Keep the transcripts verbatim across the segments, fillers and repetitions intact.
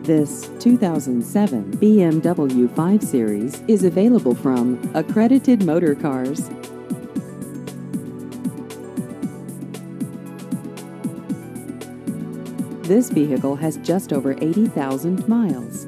This two thousand seven B M W five Series is available from Accredited Motorcars. This vehicle has just over eighty thousand miles.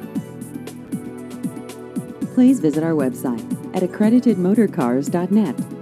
Please visit our website at accredited motorcars dot net.